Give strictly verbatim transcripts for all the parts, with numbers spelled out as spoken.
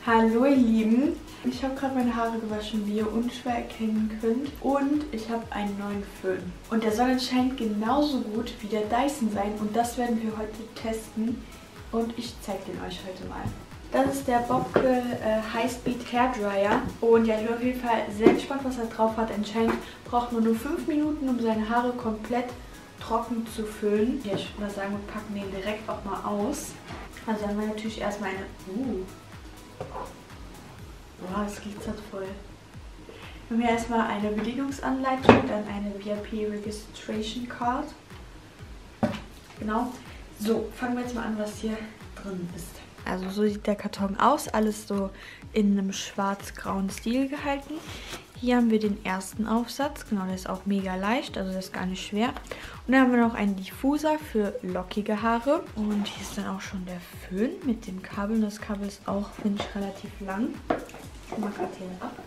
Hallo ihr Lieben, ich habe gerade meine Haare gewaschen, wie ihr unschwer erkennen könnt, und ich habe einen neuen Föhn. Und der soll anscheinend genauso gut wie der Dyson sein und das werden wir heute testen und ich zeige den euch heute mal. Das ist der Bobke äh, High Speed Hair Dryer und ja, ich bin auf jeden Fall sehr gespannt, was er drauf hat. Anscheinend braucht man nur fünf Minuten, um seine Haare komplett trocken zu föhnen. Ja, ich würde mal sagen, wir packen den direkt auch mal aus. Also dann haben wir natürlich erstmal eine... Uh. Boah, das glitzert voll. Wir haben hier erstmal eine Bedienungsanleitung, dann eine V I P Registration Card. Genau. So, fangen wir jetzt mal an, was hier drin ist. Also so sieht der Karton aus, alles so in einem schwarz-grauen Stil gehalten. Hier haben wir den ersten Aufsatz, genau, der ist auch mega leicht, also das ist gar nicht schwer. Und dann haben wir noch einen Diffuser für lockige Haare. Und hier ist dann auch schon der Föhn mit dem Kabel. Das Kabel ist auch, finde ich, relativ lang. Ich mache gerade hier ab.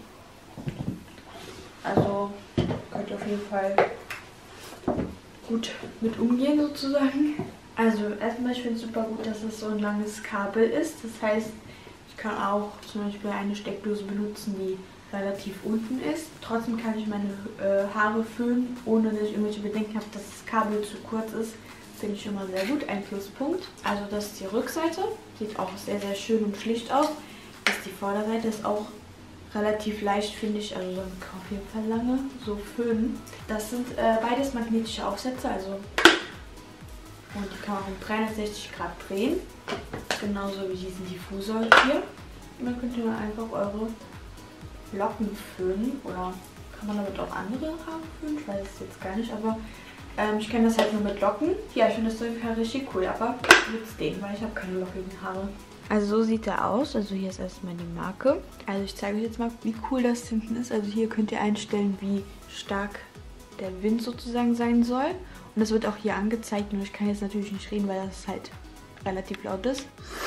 Also könnt ihr auf jeden Fall gut mit umgehen sozusagen. Also erstmal, ich finde es super gut, dass es so ein langes Kabel ist. Das heißt, ich kann auch zum Beispiel eine Steckdose benutzen, die relativ unten ist. Trotzdem kann ich meine äh, Haare föhnen, ohne dass ich irgendwelche Bedenken habe, dass das Kabel zu kurz ist. Finde ich schon mal sehr gut, ein Pluspunkt. Also das ist die Rückseite. Sieht auch sehr, sehr schön und schlicht aus. Das ist die Vorderseite, ist auch relativ leicht, finde ich. Also man kann auf jeden Fall lange so föhnen. Das sind äh, beides magnetische Aufsätze, also und die kann man um dreihundertsechzig Grad drehen. Genauso wie diesen Diffusor hier. Und dann könnt ihr einfach eure Locken föhnen. Oder kann man damit auch andere Haare föhnen? Ich weiß es jetzt gar nicht, aber ähm, ich kenne das halt nur mit Locken. Ja, ich finde das total richtig cool, aber jetzt den, weil ich habe keine lockigen Haare. Also so sieht er aus. Also hier ist erstmal die Marke. Also ich zeige euch jetzt mal, wie cool das hinten ist. Also hier könnt ihr einstellen, wie stark der Wind sozusagen sein soll. Und das wird auch hier angezeigt. Nur ich kann jetzt natürlich nicht reden, weil das halt relativ laut ist.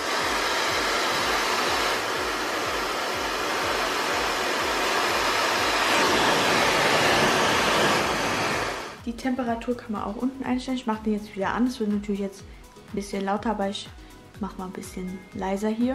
Die Temperatur kann man auch unten einstellen. Ich mache den jetzt wieder an. Das wird natürlich jetzt ein bisschen lauter, aber ich mache mal ein bisschen leiser hier.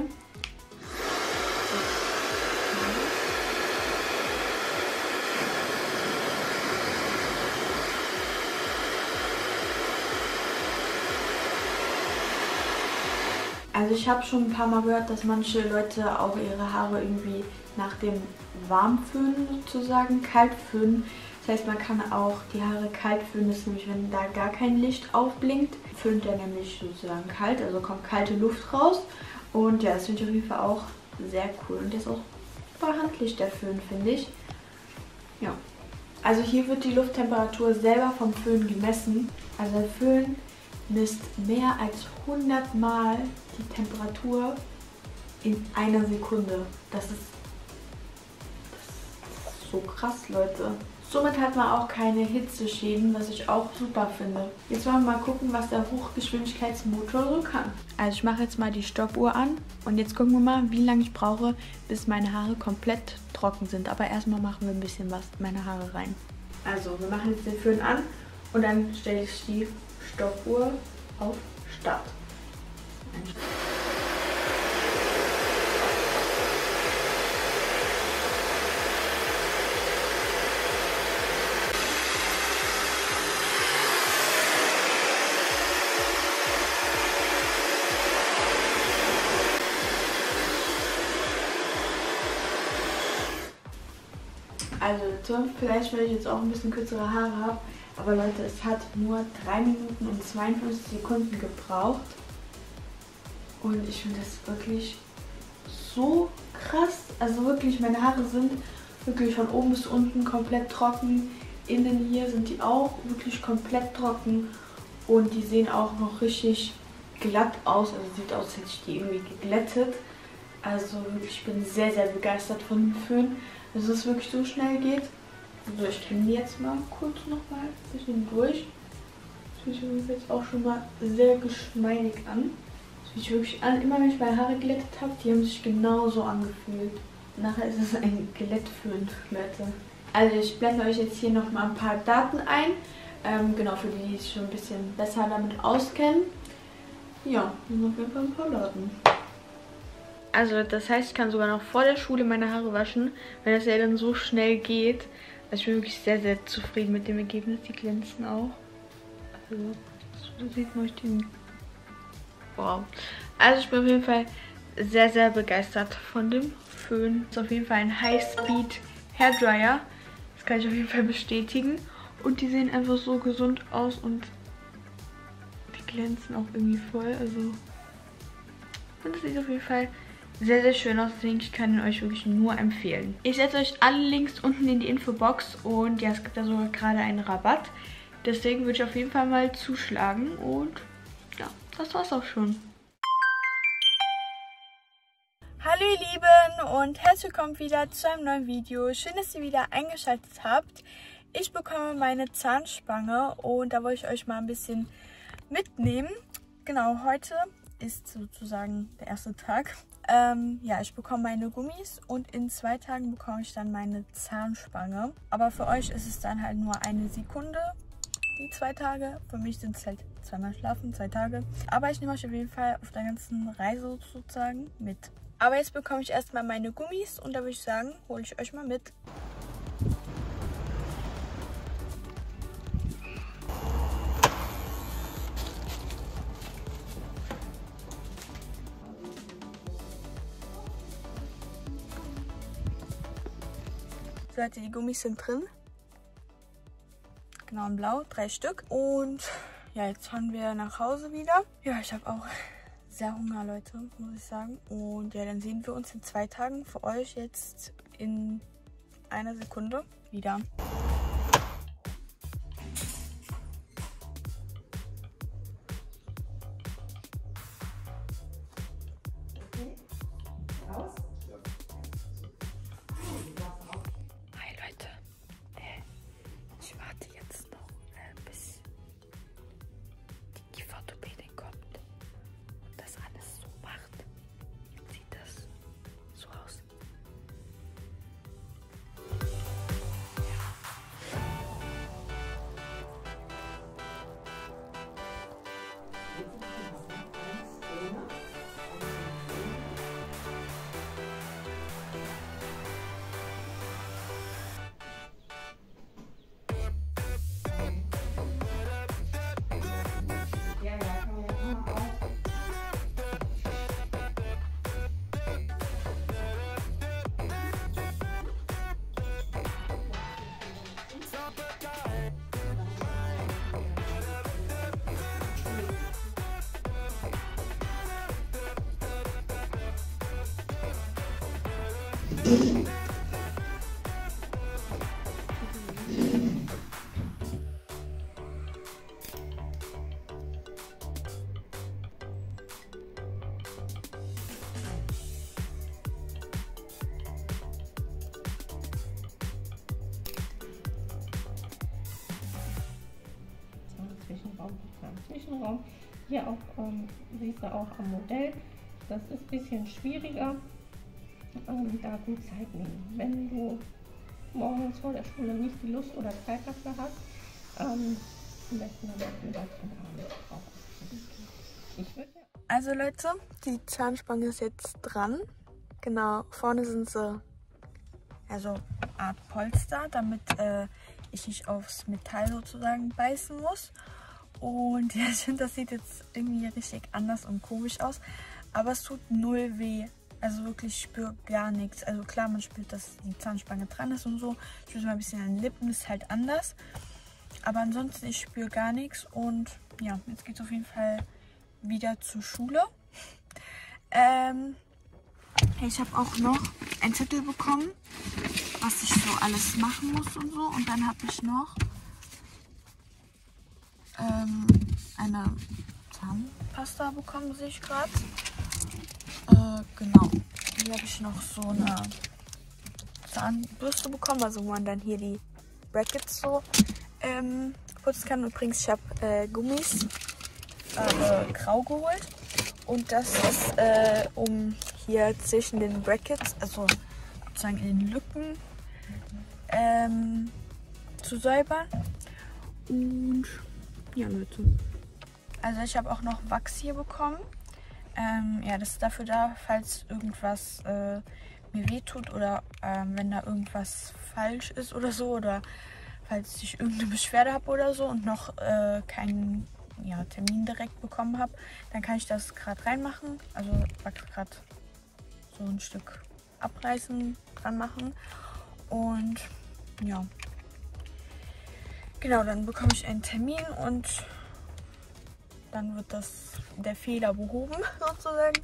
Also ich habe schon ein paar Mal gehört, dass manche Leute auch ihre Haare irgendwie nach dem Warmföhnen sozusagen kalt föhnen. Das heißt, man kann auch die Haare kalt föhnen, das ist nämlich, wenn da gar kein Licht aufblinkt, föhnt der nämlich sozusagen kalt, also kommt kalte Luft raus. Und ja, das finde ich auf jeden Fall auch sehr cool. Und der ist auch super handlich, der Föhn, finde ich. Ja. Also hier wird die Lufttemperatur selber vom Föhn gemessen. Also der Föhn misst mehr als hundert Mal die Temperatur in einer Sekunde. Das ist, das ist so krass, Leute. Somit hat man auch keine Hitzeschäden, was ich auch super finde. Jetzt wollen wir mal gucken, was der Hochgeschwindigkeitsmotor so kann. Also ich mache jetzt mal die Stoppuhr an und jetzt gucken wir mal, wie lange ich brauche, bis meine Haare komplett trocken sind. Aber erstmal machen wir ein bisschen was in meine Haare rein. Also wir machen jetzt den Föhn an und dann stelle ich die Stoppuhr auf Start. Also Leute, vielleicht weil ich jetzt auch ein bisschen kürzere Haare habe, aber Leute, es hat nur drei Minuten und zweiundfünfzig Sekunden gebraucht. Und ich finde das wirklich so krass. Also wirklich, meine Haare sind wirklich von oben bis unten komplett trocken. Innen hier sind die auch wirklich komplett trocken. Und die sehen auch noch richtig glatt aus. Also sieht aus, als hätte ich die irgendwie geglättet. Also wirklich, ich bin sehr, sehr begeistert von dem Föhn, dass es wirklich so schnell geht. Also ich kenne die jetzt mal kurz nochmal ein bisschen durch. Das fühlt sich jetzt auch schon mal sehr geschmeidig an. Das fühlt sich wirklich an, immer wenn ich meine Haare glättet habe, die haben sich genauso angefühlt. Nachher ist es ein Glättföhn, Leute. Also ich blende euch jetzt hier nochmal ein paar Daten ein. Ähm, genau, für die, die sich schon ein bisschen besser damit auskennen. Ja, hier sind auf jeden Fall ein paar Daten. Also das heißt, ich kann sogar noch vor der Schule meine Haare waschen, weil das ja dann so schnell geht. Also ich bin wirklich sehr, sehr zufrieden mit dem Ergebnis. Die glänzen auch. Also so sieht man den. Wow. Also ich bin auf jeden Fall sehr, sehr begeistert von dem Föhn. Das ist auf jeden Fall ein High-Speed Hairdryer. Das kann ich auf jeden Fall bestätigen. Und die sehen einfach so gesund aus und die glänzen auch irgendwie voll. Also und das sieht auf jeden Fall sehr, sehr schön aus. Deswegen ich kann ihn euch wirklich nur empfehlen. Ich setze euch alle Links unten in die Infobox. Und ja, es gibt da sogar gerade einen Rabatt. Deswegen würde ich auf jeden Fall mal zuschlagen. Und ja, das war's auch schon. Hallo ihr Lieben und herzlich willkommen wieder zu einem neuen Video. Schön, dass ihr wieder eingeschaltet habt. Ich bekomme meine Zahnspange und da wollte ich euch mal ein bisschen mitnehmen. Genau, heute ist sozusagen der erste Tag. Ähm, ja, ich bekomme meine Gummis und in zwei Tagen bekomme ich dann meine Zahnspange. Aber für euch ist es dann halt nur eine Sekunde, die zwei Tage. Für mich sind es halt zweimal schlafen, zwei Tage. Aber ich nehme euch auf jeden Fall auf der ganzen Reise sozusagen mit. Aber jetzt bekomme ich erstmal meine Gummis und da würde ich sagen, hole ich euch mal mit. So, Leute, die Gummis sind drin. Genau in blau, drei Stück. Und ja, jetzt fahren wir nach Hause wieder. Ja, ich habe auch sehr Hunger, Leute, muss ich sagen. Und ja, dann sehen wir uns in zwei Tagen für euch jetzt in einer Sekunde wieder. Hi Leute, ich warte jetzt noch, bis die Kieferorthopädin kommt und das alles so macht. Jetzt sieht das so aus. Zwischenraum, Zwischenraum. Hier auch, ähm, siehst du auch am Modell, das ist ein bisschen schwieriger, ähm, da gut Zeit nehmen. Wenn du morgens vor der Schule nicht die Lust oder Zeit dafür hast, ähm, am besten dann auch lieber zum Abend drauf. Ich würde Also Leute, die Zahnspange ist jetzt dran. Genau, vorne sind sie, also Art Polster, damit äh, ich nicht aufs Metall sozusagen beißen muss. Und ja, ich finde, das sieht jetzt irgendwie richtig anders und komisch aus. Aber es tut null weh. Also wirklich, ich spüre gar nichts. Also klar, man spürt, dass die Zahnspange dran ist und so. Ich spüre mal ein bisschen an den Lippen, ist halt anders. Aber ansonsten, ich spüre gar nichts. Und ja, jetzt geht es auf jeden Fall wieder zur Schule. Ähm, ich habe auch noch einen Zettel bekommen, was ich so alles machen muss und so. Und dann habe ich noch ähm, eine Zahnpasta bekommen, sehe ich gerade. Äh, genau. Hier habe ich noch so eine Zahnbürste bekommen, also wo man dann hier die Brackets so ähm, putzen kann. Übrigens, ich habe äh, Gummis äh, grau geholt. Und das ist, äh, um hier zwischen den Brackets, also sozusagen in den Lücken, ähm, zu säubern. Und ja, Leute. Also ich habe auch noch Wachs hier bekommen. Ähm, ja, das ist dafür da, falls irgendwas äh, mir wehtut oder ähm, wenn da irgendwas falsch ist oder so oder falls ich irgendeine Beschwerde habe oder so und noch äh, keinen ja, Termin direkt bekommen habe, dann kann ich das gerade reinmachen. Also gerade so ein Stück abreißen, dran machen und ja. Genau, dann bekomme ich einen Termin und dann wird das der Fehler behoben sozusagen.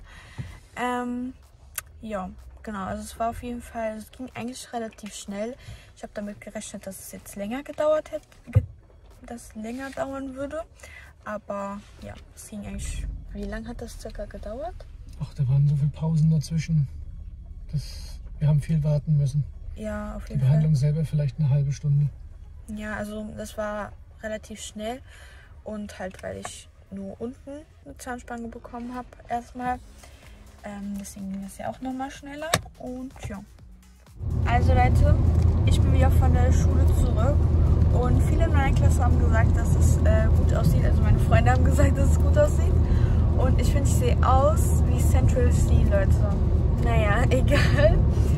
Ähm, ja, genau, also es war auf jeden Fall, es ging eigentlich relativ schnell. Ich habe damit gerechnet, dass es jetzt länger gedauert hätte, ge dass länger dauern würde. Aber ja, es ging eigentlich. Wie lange hat das circa gedauert? Ach, da waren so viele Pausen dazwischen. Das, wir haben viel warten müssen. Ja, auf jeden Fall. Die Behandlung selber vielleicht eine halbe Stunde. Ja, also das war relativ schnell und halt, weil ich nur unten eine Zahnspange bekommen habe erstmal. Ähm, deswegen ging es ja auch nochmal schneller und ja. Also Leute, ich bin wieder von der Schule zurück und viele in meiner Klasse haben gesagt, dass es äh, gut aussieht. Also meine Freunde haben gesagt, dass es gut aussieht. Und ich finde, ich sehe aus wie Central C, Leute. Naja, egal.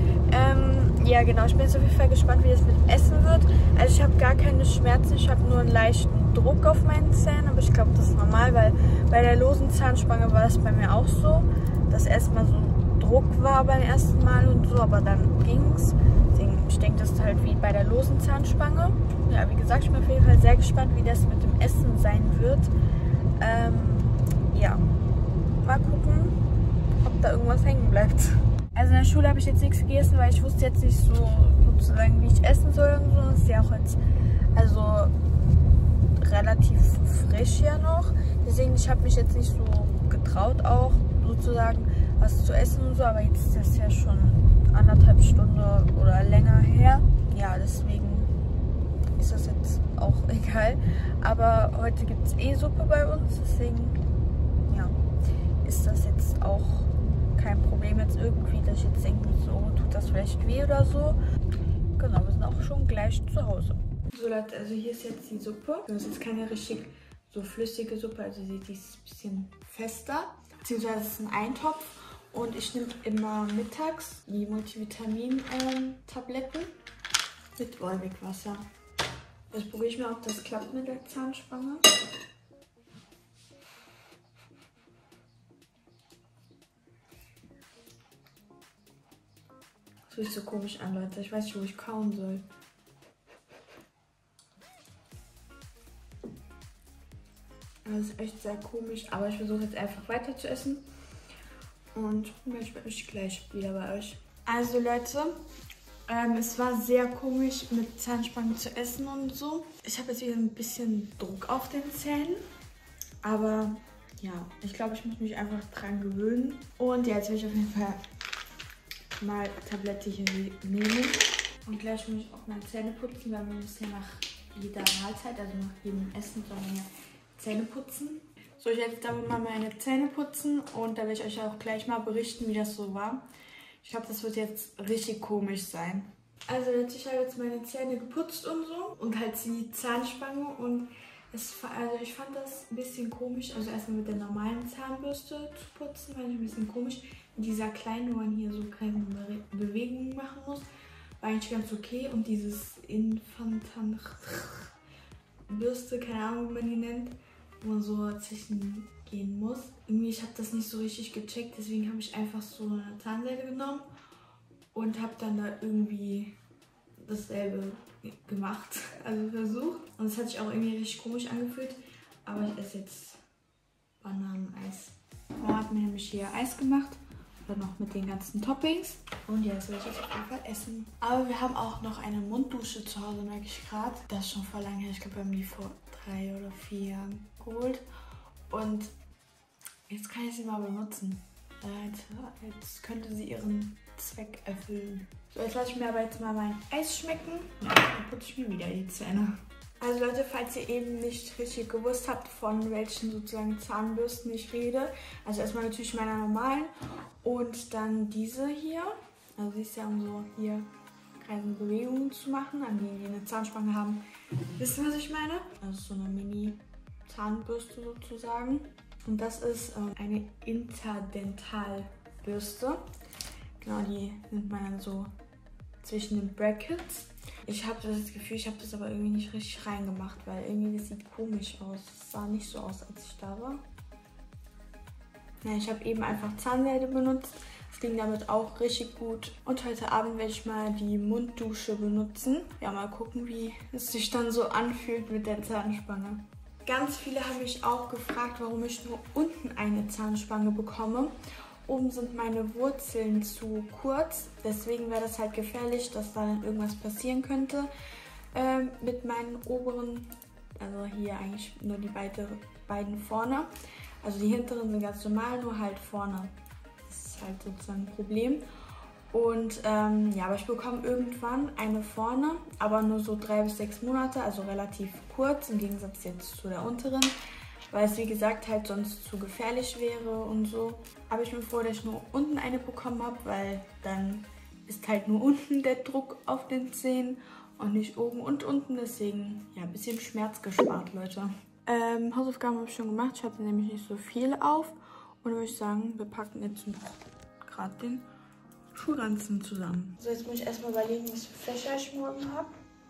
Ähm, ja genau, ich bin jetzt auf jeden Fall gespannt, wie das mit dem Essen wird. Also ich habe gar keine Schmerzen, ich habe nur einen leichten Druck auf meinen Zähnen. Aber ich glaube, das ist normal, weil bei der losen Zahnspange war das bei mir auch so. Dass erstmal so ein Druck war beim ersten Mal und so, aber dann ging's. Deswegen, ich denke, das ist halt wie bei der losen Zahnspange. Ja, wie gesagt, ich bin auf jeden Fall sehr gespannt, wie das mit dem Essen sein wird. Ähm, ja, mal gucken, ob da irgendwas hängen bleibt. Also in der Schule habe ich jetzt nichts gegessen, weil ich wusste jetzt nicht so sozusagen, wie ich essen soll und so. Das ist ja auch jetzt also relativ frisch ja noch. Deswegen, ich habe mich jetzt nicht so getraut auch sozusagen was zu essen und so, aber jetzt ist das ja schon anderthalb Stunden oder länger her. Ja, deswegen ist das jetzt auch egal. Aber heute gibt es eh Suppe bei uns, deswegen ja, ist das jetzt auch kein Problem jetzt irgendwie, dass ich jetzt denke, so tut das vielleicht weh oder so. Genau, wir sind auch schon gleich zu Hause. So Leute, also hier ist jetzt die Suppe. Das ist jetzt keine richtig so flüssige Suppe, also die ist ein bisschen fester. Beziehungsweise es ist ein Eintopf und ich nehme immer mittags die Multivitamin-Tabletten mit Wolwig-Wasser. Jetzt probiere ich mal, ob das klappt mit der Zahnspange. Das fühlt sich so komisch an, Leute. Ich weiß nicht, wo ich kauen soll. Das ist echt sehr komisch, aber ich versuche jetzt einfach weiter zu essen und ich bin gleich wieder bei euch. Also Leute, ähm, es war sehr komisch mit Zahnspangen zu essen und so. Ich habe jetzt wieder ein bisschen Druck auf den Zähnen, aber ja, ich glaube, ich muss mich einfach dran gewöhnen. Und ja, jetzt werde ich auf jeden Fall mal Tablette hier nehmen und gleich muss ich auch meine Zähne putzen, weil man muss ja nach jeder Mahlzeit, also nach jedem Essen, soll man ja Zähne putzen. So, ich werde jetzt damit mal meine Zähne putzen und da werde ich euch auch gleich mal berichten, wie das so war. Ich glaube, das wird jetzt richtig komisch sein. Also ich habe jetzt meine Zähne geputzt und so und halt die Zahnspange und es, also ich fand das ein bisschen komisch, also erstmal mit der normalen Zahnbürste zu putzen, fand ich ein bisschen komisch. Mit dieser kleinen, wo man hier so keine Be Bewegungen machen muss, war eigentlich ganz okay und dieses Infantan Bürste, keine Ahnung, wie man die nennt, wo man so dazwischen gehen muss. Irgendwie, ich habe das nicht so richtig gecheckt, deswegen habe ich einfach so eine Zahnseide genommen und habe dann da irgendwie dasselbe gemacht, also versucht. Und es hat sich auch irgendwie richtig komisch angefühlt, aber ich esse jetzt Bananeneis. Mama hat mir nämlich hier Eis gemacht. Dann noch mit den ganzen Toppings. Und ja, das werde ich jetzt auf jeden Fall essen. Aber wir haben auch noch eine Munddusche zu Hause, merke ich gerade. Das ist schon vor lange her. Ich glaube, wir haben die vor drei oder vier Jahren geholt. Und jetzt kann ich sie mal benutzen. Jetzt könnte sie ihren Zweck erfüllen. So, jetzt lasse ich mir aber jetzt mal mein Eis schmecken. Ja, dann putze ich mir wieder die Zähne. Also Leute, falls ihr eben nicht richtig gewusst habt, von welchen sozusagen Zahnbürsten ich rede. Also erstmal natürlich meiner normalen und dann diese hier. Also sie ist ja, um so hier keine Bewegungen zu machen. An die, die eine Zahnspange haben, wissen, was ich meine. Also so eine Mini-Zahnbürste sozusagen. Und das ist ähm, eine Interdentalbürste. Genau, die nimmt man dann so zwischen den Brackets. Ich habe das Gefühl, ich habe das aber irgendwie nicht richtig reingemacht, weil irgendwie das sieht komisch aus. Es sah nicht so aus, als ich da war. Ja, ich habe eben einfach Zahnseide benutzt. Das ging damit auch richtig gut. Und heute Abend werde ich mal die Munddusche benutzen. Ja, mal gucken, wie es sich dann so anfühlt mit der Zahnspange. Ganz viele haben mich auch gefragt, warum ich nur unten eine Zahnspange bekomme. Oben sind meine Wurzeln zu kurz. Deswegen wäre das halt gefährlich, dass da dann irgendwas passieren könnte äh, mit meinen oberen. Also hier eigentlich nur die beide, beiden vorne. Also die hinteren sind ganz normal, nur halt vorne. Das ist halt sozusagen ein Problem. Und ähm, ja, aber ich bekomme irgendwann eine vorne, aber nur so drei bis sechs Monate, also relativ kurz im Gegensatz jetzt zu der unteren, weil es wie gesagt halt sonst zu gefährlich wäre und so. Aber ich bin froh, dass ich nur unten eine bekommen habe, weil dann ist halt nur unten der Druck auf den Zähnen und nicht oben und unten. Deswegen ja, ein bisschen Schmerz gespart, Leute. Ähm, Hausaufgaben habe ich schon gemacht. Ich hatte nämlich nicht so viel auf. Und dann würde ich sagen, wir packen jetzt gerade den Schulranzen zusammen. So, jetzt muss ich erstmal überlegen, was für Fächer ich morgen habe.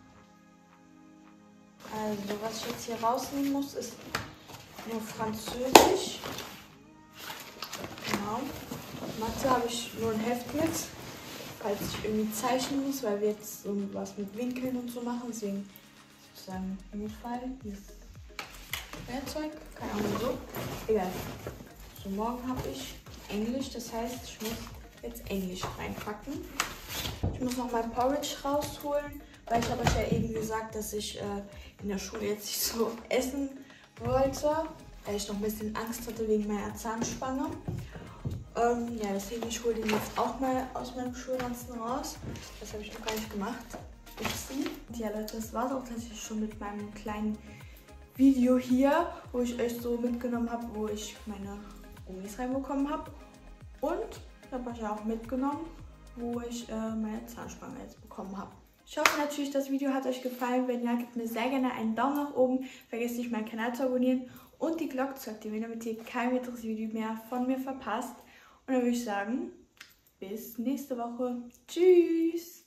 Also, was ich jetzt hier rausnehmen muss, ist nur Französisch. Genau. Mathe habe ich nur ein Heft mit, falls ich irgendwie zeichnen muss, weil wir jetzt so was mit Winkeln und so machen. Deswegen sozusagen im Notfall dieses Werkzeug. Keine Ahnung, so. Egal. So, morgen habe ich Englisch, das heißt, ich muss jetzt Englisch reinpacken. Ich muss noch mein Porridge rausholen, weil ich habe euch ja eben gesagt, dass ich äh, in der Schule jetzt nicht so essen wollte, weil ich noch ein bisschen Angst hatte wegen meiner Zahnspange. Ähm, ja, deswegen ich hole den jetzt auch mal aus meinem Schulranzen raus. Das habe ich noch gar nicht gemacht. Upsi. Ja Leute, das war es auch tatsächlich schon mit meinem kleinen Video hier, wo ich euch so mitgenommen habe, wo ich meine Gummis reinbekommen habe. Und ich habe euch ja auch mitgenommen, wo ich äh, meine Zahnspange jetzt bekommen habe. Ich hoffe natürlich, das Video hat euch gefallen. Wenn ja, gebt mir sehr gerne einen Daumen nach oben. Vergesst nicht, meinen Kanal zu abonnieren und die Glocke zu aktivieren, damit ihr kein weiteres Video mehr von mir verpasst. Und dann würde ich sagen, bis nächste Woche. Tschüss!